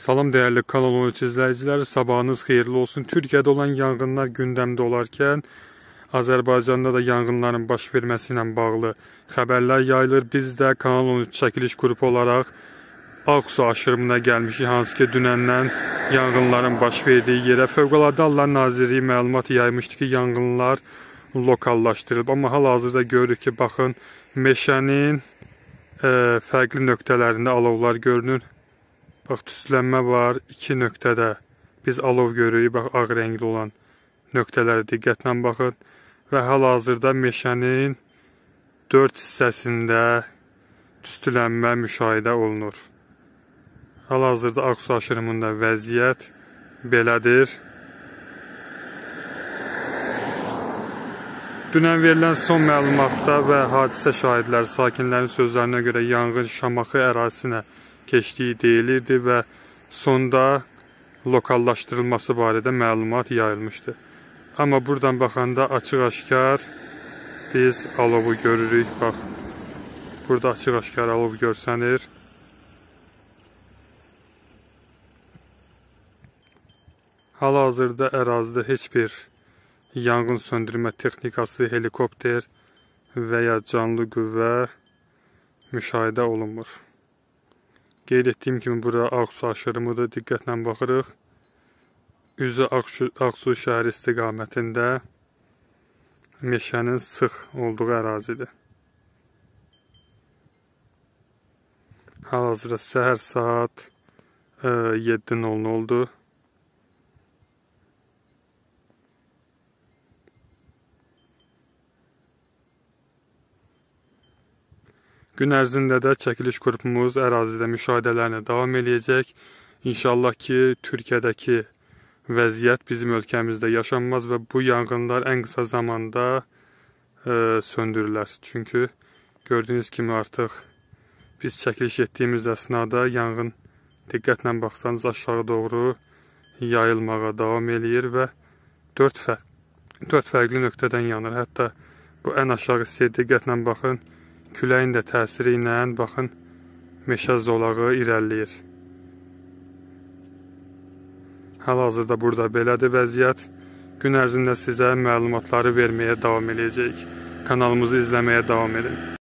Salam değerli kanal 13 izləyiciləri, sabahınız xeyirli olsun. Türkiyədə olan yanğınlar gündəmdə olarkən Azərbaycanda da yanğınların baş verməsi ilə bağlı xəbərlər yayılır. Biz də Kanal 13 çəkiliş qrupu olaraq Ağsu aşırımına gəlmişik, hansı ki dünəndən yanğınların baş verdiyi yerə Fövqəladə Hallar Nazirliyi məlumat yaymışdı ki, yanğınlar lokallaşdırılıb. Amma hal-hazırda görürük ki, baxın, meşənin fərqli nöqtələrində alovlar görünür. Bax, tüstülənmə var, iki nöqtədə biz alov görürük. Bax, ağ rəngli olan nöqtələrə diqqətlə baxın. Və hal-hazırda meşənin 4 hissəsində tüstülənmə müşahidə olunur. Hal-hazırda Ağsu aşırımında vəziyyət belədir. Dünən verilən son məlumatda və hadisə şahidləri, sakinlərin sözlərinə görə yanğın Şamaxı ərazisinə keçdiyi deyilirdi və sonda lokallaşdırılması barədə məlumat yayılmışdı. Amma buradan baxanda açıq-aşkar biz alovu görürük. Bax, burada açıq-aşkar alov görsənir. Hal-hazırda ərazidə heç bir yanğın söndürmə texnikası, helikopter və ya canlı qüvvə müşahidə olunmur. Qeyd etdiyim kimi, bura Ağsu aşırımıdır, diqqətlə baxırıq. Üzü Ağsu şəhəri istiqamətində meşənin sıx olduğu ərazidir. Hal-hazırda səhər saat 7:00 oldu. Gün ərzində də çəkiliş qrupumuz ərazidə müşahidələrinə davam eləyəcək. İnşallah ki, Türkiyədəki vəziyyət bizim ölkəmizdə yaşanmaz və bu yanğınlar ən qısa zamanda söndürülər. Çünki gördüyünüz kimi artıq biz çəkiliş etdiyimiz əsnada yanğın, diqqətlə baxsanız, aşağı doğru yayılmağa davam eləyir və 4 fərqli nöqtədən yanır. Hətta bu ən aşağı hissəyə diqqətlə baxın. Küləyin də təsiri ilə, baxın, meşə zolağı irəliləyir. Hal-hazırda burada belədir vəziyyət. Gün ərzində sizə məlumatları verməyə davam edəcəyik. Kanalımızı izləməyə davam edin.